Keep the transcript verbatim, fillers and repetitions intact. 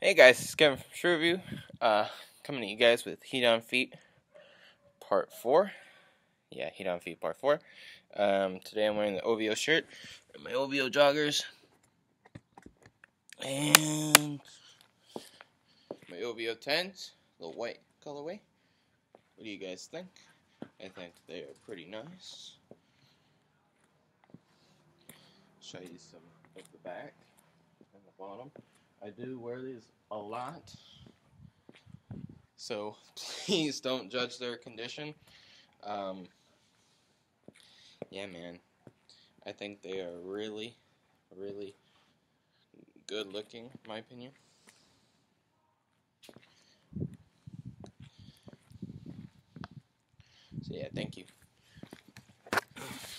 Hey guys, it's Kevin from Shoe Review, uh, coming to you guys with Heat on Feet Part four. Yeah, Heat on Feet Part four. Um, today I'm wearing the O V O shirt and my O V O joggers. And my O V O tens, the white colorway. What do you guys think? I think they are pretty nice. Show you some of the back and the bottom. I do wear these a lot, so please don't judge their condition. Um, yeah, man, I think they are really, really good looking, in my opinion. So yeah, thank you.